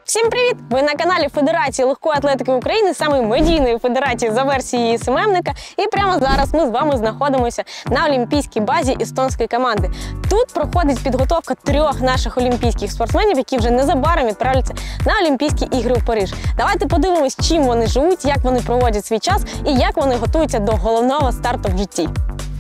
Всім привіт! Ви на каналі Федерації легкої атлетики України, саме медійної федерації за версією СММника. І прямо зараз ми з вами знаходимося на олімпійській базі естонської команди. Тут проходить підготовка трьох наших олімпійських спортсменів, які вже незабаром відправляться на Олімпійські ігри в Париж. Давайте подивимось, чим вони живуть, як вони проводять свій час і як вони готуються до головного старту в житті.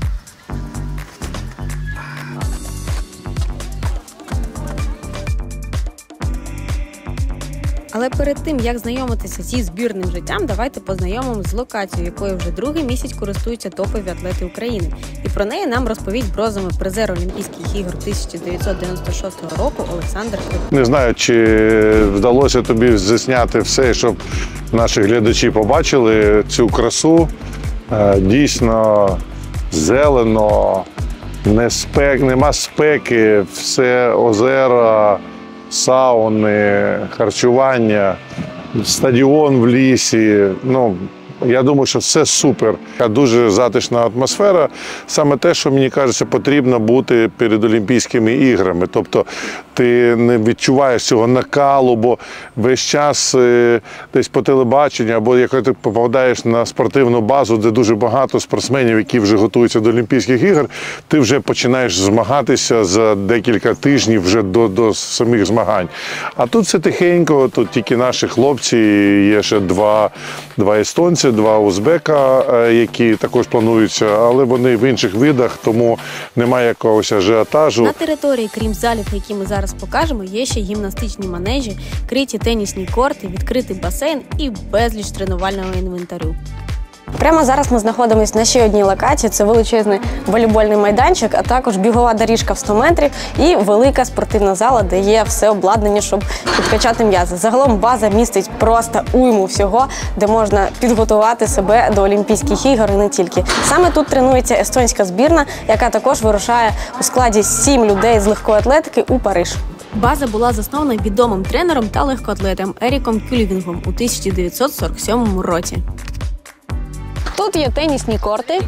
Але перед тим, як знайомитися зі збірним життям, давайте познайомимося з локацією, якою вже другий місяць користуються топові атлети України. І про неї нам розповість бронзовий призер Олімпійських ігор 1996 року Олександр Крик. Не знаю, чи вдалося тобі засняти все, щоб наші глядачі побачили цю красу. Дійсно зелено, нема спеки, все озера, сауни, харчування, стадіон в лісі. Я думаю, що все супер. Дуже затишна атмосфера. Саме те, що, мені кажеться, потрібно бути перед Олімпійськими іграми. Тобто ти не відчуваєш цього накалу, бо весь час десь по телебаченню, або як ти попадаєш на спортивну базу, де дуже багато спортсменів, які вже готуються до Олімпійських ігор, ти вже починаєш змагатися за декілька тижнів вже до самих змагань. А тут все тихенько, тут тільки наші хлопці, є ще два естонці, два узбека, які також плануються, але вони в інших видах, тому немає якогось ажіотажу. На території, крім залів, які ми зараз покажемо, є ще гімнастичні манежі, криті тенісні корти, відкритий басейн і безліч тренувального інвентарю. Прямо зараз ми знаходимося на ще одній локації. Це величезний волейбольний майданчик, а також бігова доріжка в 100 метрів і велика спортивна зала, де є все обладнання, щоб підкачати м'язи. Загалом база містить просто уйму всього, де можна підготувати себе до Олімпійських ігор і не тільки. Саме тут тренується естонська збірна, яка також вирушає у складі 7 людей з легкої атлетики у Париж. База була заснована відомим тренером та легкоатлетом Еріком Кюльвінгом у 1947 році. Тут є тенісні корти,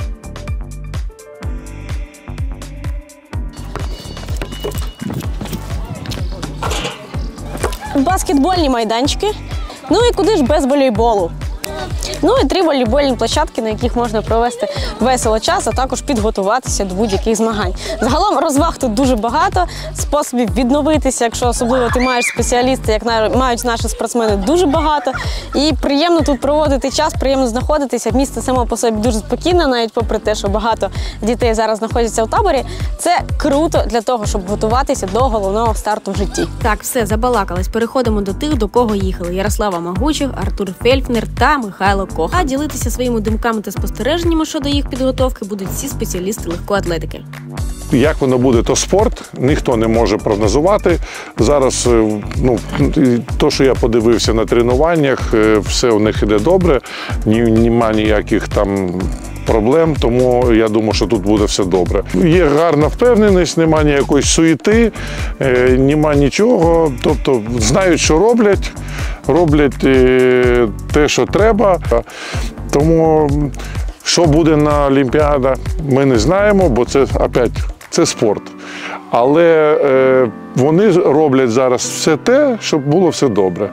баскетбольні майданчики, ну і куди ж без волейболу. Ну і 3 волейбольні площадки, на яких можна провести весело час, а також підготуватися до будь-яких змагань. Загалом розваг тут дуже багато, способів відновитися, якщо особливо ти маєш спеціалісти, як мають наші спортсмени, дуже багато. І приємно тут проводити час, приємно знаходитися. Місце само по собі дуже спокійне, навіть попри те, що багато дітей зараз знаходяться в таборі. Це круто для того, щоб готуватися до головного старту в житті. Так, все, забалакались. Переходимо до тих, до кого їхали. Ярослава Магучих, Артур Фельдфнер та Михайло Кох. А ділитися своїми думками та спостереженнями щодо їх підготовки будуть всі спеціалісти легкої атлетики. Як воно буде, то спорт, ніхто не може прогнозувати. Зараз, то, що я подивився на тренуваннях, все у них іде добре, нема ніяких там проблем, тому я думаю, що тут буде все добре. Є гарна впевненість, немає ніякої суєти, немає нічого, тобто знають, що роблять те, що треба. Тому що буде на Олімпіадах, ми не знаємо, бо це спорт. Але вони роблять зараз все те, щоб було все добре.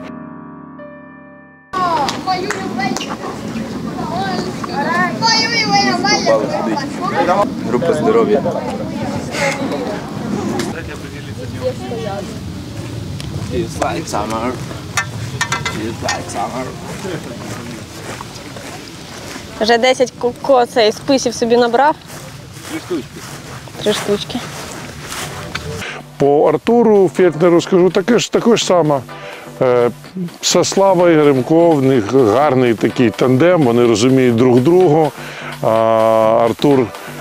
Група здоров'я. Вже 10 списів собі набрав? 3 штучки. По Артуру Фельдфнеру скажу таке ж саме. Слава і Гремко, в них гарний такий тандем, вони розуміють друг друга. Артур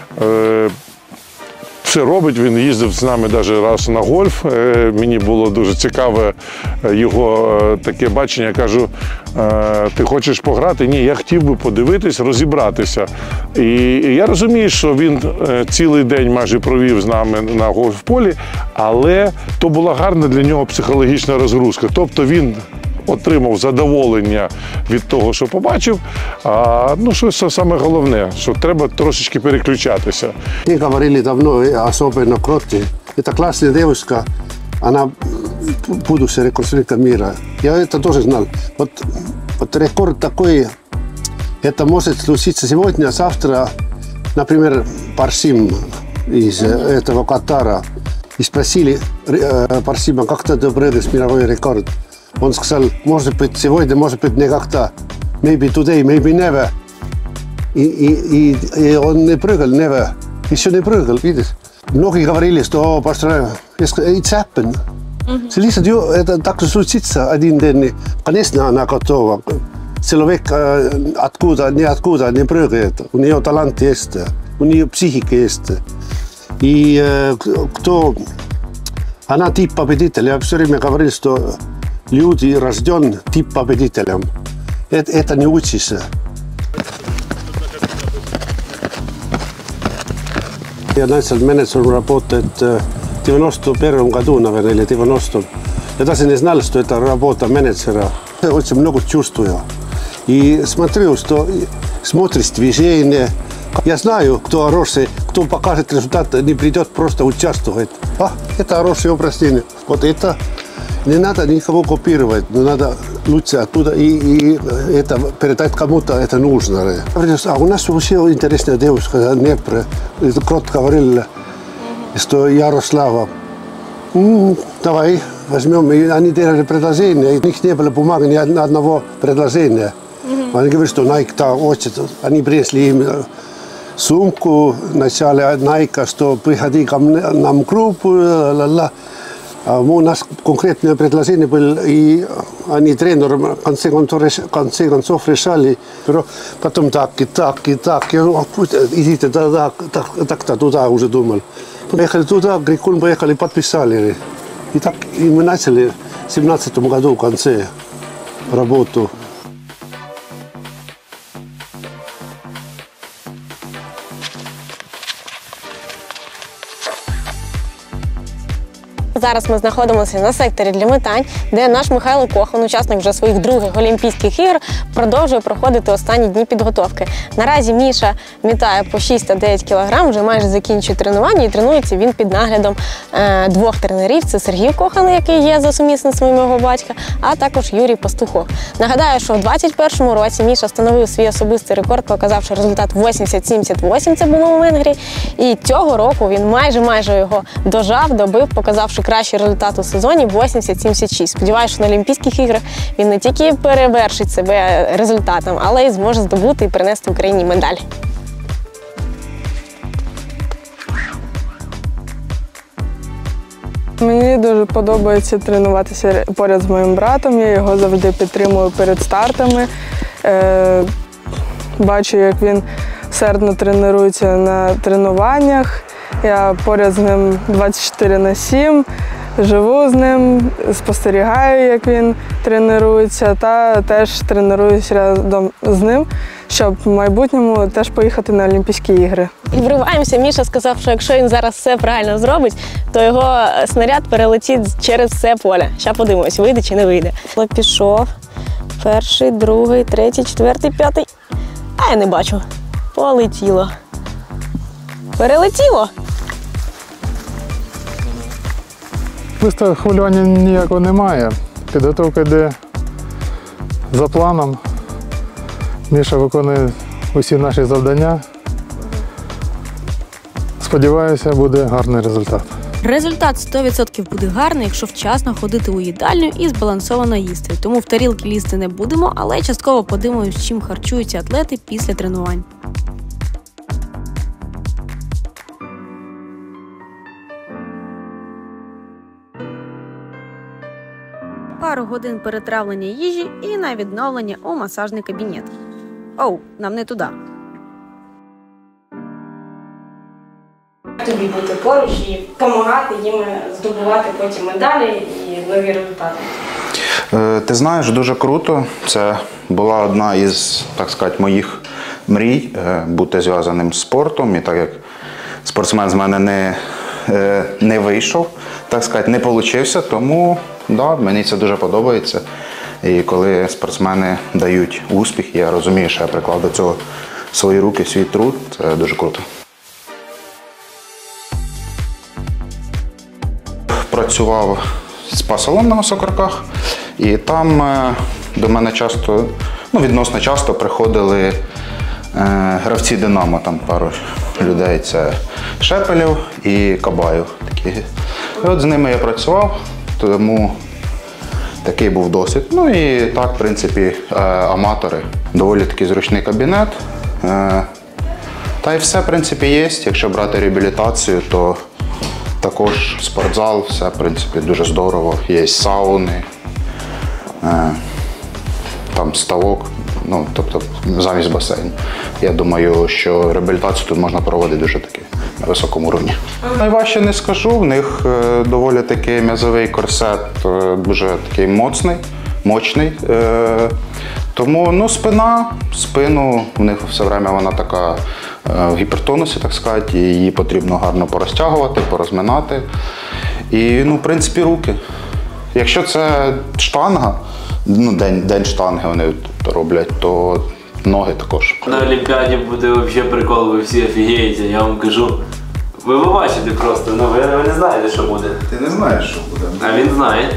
все робить, він їздив з нами навіть раз на гольф. Мені було дуже цікаве його таке бачення. Кажу, ти хочеш пограти? Ні, я хотів би подивитись, розібратися. І я розумію, що він цілий день майже провів з нами на гольф-полі, але то була гарна для нього психологічна розгрузка. Тобто він отримав задоволення від того, що побачив. Що саме головне, що треба трошечки переключатися. Ми говорили давно, особливо Кротті. Це класна дівчинка, вона будущий рекордсмена мира. Я это тоже знал. Вот рекорд такой, это может случиться сегодня, завтра, например, Парсим из этого Катара. И спросили Парсима, как ты прыгаешь мировой рекорд. Он сказал, может быть сегодня, может быть никогда. Maybe today, maybe never. И он не прыгал, never. Еще не прыгал, видишь. Многие говорили, что it's happened. Это так случится один день. Конечно, она готова. Человек ниоткуда не прыгает. У нее талант есть, у нее психика есть. И она тип победителя. Я все время говорил, что люди рождены тип победителем. Это не учишься. Я начал менеджером работать в 91 году, наверное, или 90-м. Я даже не знал, что это работа менеджера. Я очень много чувствую. И смотрю, что смотришь движение. Я знаю, кто хороший, кто покажет результат, не придет, просто участвовать. Это хорошее упражнение. Вот это не надо никого копировать, но надо лучше оттуда и это передать кому-то, это нужно. А у нас вообще интересная девушка, Днепр, кротко говорила, что Ярослава. Давай возьмем. И они делали предложение, у них не было бумаги, ни одного предложения. Они говорят, что Nike хочет. Они принесли им сумку, вначале Nike, что приходи к нам в группу, у нас конкретное предложение было, и они тренером в конце концов решали, потом так. Идите туда уже думал. Поехали туда, Грикун поехали, подписали. И так и мы начали в 17 году в конце работу. Зараз ми знаходимося на секторі для метань, де наш Михайло Кохан, учасник вже своїх других Олімпійських ігор, продовжує проходити останні дні підготовки. Наразі Міша мітає по 6 та 9 кг, вже майже закінчує тренування, і тренується він під наглядом двох тренерів. Це Сергій Кохан, який є за сумісництвом його батька, а також Юрій Пастухов. Нагадаю, що в 2021 році Міша встановив свій особистий рекорд, показавши результат 80-78, це було у Венгрії. І цього року він майже його добив, показавши кращий результат у сезоні 80-76. Сподіваюся, що на Олімпійських іграх він не тільки перевершить себе результатом, але й зможе здобути і принести Україні медаль. Мені дуже подобається тренуватися поряд з моїм братом. Я його завжди підтримую перед стартами. Бачу, як він сердно тренується на тренуваннях. Я поряд з ним 24/7, живу з ним, спостерігаю, як він тренується, та теж тренуюся разом з ним, щоб в майбутньому теж поїхати на Олімпійські ігри. І вриваємося. Міша сказав, що якщо він зараз все правильно зробить, то його снаряд перелетить через все поле. Щас подивимось, вийде чи не вийде. Пішов. Перший, другий, третій, четвертий, п'ятий. А я не бачу. Полетіло. Перелетіло. Просто хвилювання ніякого немає. Підготовка йде за планом. Міша виконує усі наші завдання. Сподіваюся, буде гарний результат. Результат 100% буде гарний, якщо вчасно ходити у їдальню і збалансовано їсти. Тому в тарілки лізти не будемо, але частково подивимося, чим харчуються атлети після тренувань. Пару годин перетравлення їжі і на відновлення у масажний кабінет. Оу, нам не туди. Тобі бути поруч і допомагати їм здобувати потім медалі і нові результати. Ти знаєш, дуже круто. Це була одна із, так сказати, моїх мрій бути зв'язаним з спортом. І так як спортсмен з мене не вийшов, так сказати, не вийшло, тому да, мені це дуже подобається. І коли спортсмени дають успіх, я розумію, що я приклав до цього свої руки, свій труд, це дуже круто. Працював спа-салон на Високорках. І там до мене часто, відносно часто приходили гравці Динамо, там пару людей, це Шепелєв і Кабаєв. Такі. І от з ними я працював, тому такий був досвід. Ну і так, в принципі, аматори. Доволі такий зручний кабінет. Та й все, в принципі, є. Якщо брати реабілітацію, то також спортзал, все, в принципі, дуже здорово. Є сауни, там ставок, тобто замість басейну. Я думаю, що реабілітацію тут можна проводити дуже таки на високому рівні. Найважче не скажу, в них доволі такий м'язовий корсет, дуже такий мощний. Тому спину в них все время вона така в гіпертонусі, так сказати, її потрібно гарно порозтягувати, порозминати. І, в принципі, руки. Якщо це штанга, день штанги вони роблять, то ноги також. На Олімпіаді буде взагалі прикол, ви всі офігієте, я вам кажу. Ви побачите просто, ви не знаєте, що буде. Ти не знаєш, що буде. А він знає.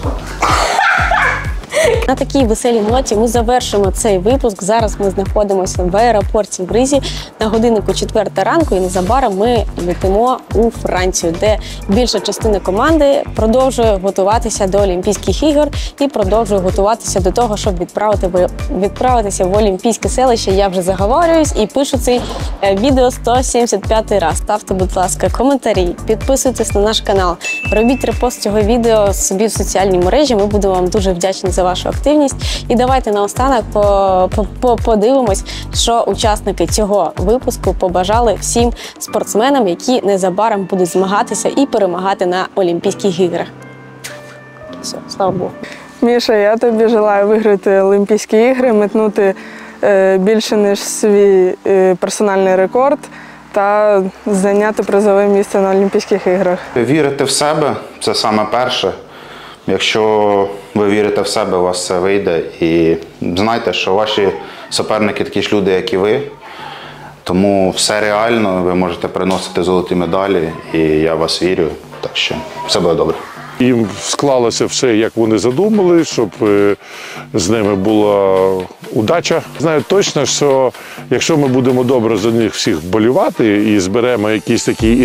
На такій веселій ноті ми завершимо цей випуск. Зараз ми знаходимося в аеропорті в Ризі. На годиннику 4 ранку і незабаром ми летимо у Францію, де більша частина команди продовжує готуватися до Олімпійських ігор і продовжує готуватися до того, щоб відправитися в Олімпійське селище. Я вже заговорююсь і пишу цей відео 175 раз. Ставте, будь ласка, коментарі, підписуйтесь на наш канал, робіть репост цього відео собі в соціальній мережі. Ми будемо вам дуже вдячні за вашу активність. І давайте наостанок подивимось, що учасники цього випуску побажали всім спортсменам, які незабаром будуть змагатися і перемагати на Олімпійських іграх. Все, слава Богу. Міша, я тобі желаю виграти Олімпійські ігри, метнути більше, ніж свій персональний рекорд та зайняти призове місце на Олімпійських іграх. Вірити в себе – це саме перше. Якщо ви вірите в себе, у вас все вийде. І знайте, що ваші суперники такі ж люди, як і ви. Тому все реально, ви можете приносити золоті медалі, і я в вас вірю. Так що все буде добре. Їм склалося все, як вони задумали, щоб з ними була удача. Знаю точно, що якщо ми будемо добре за них всіх вболівати і зберемо якийсь такий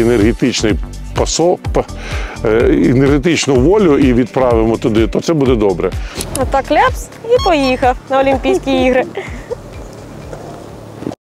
енергетичну волю і відправимо туди, то це буде добре. Отак ляпс і поїхав на Олімпійські ігри.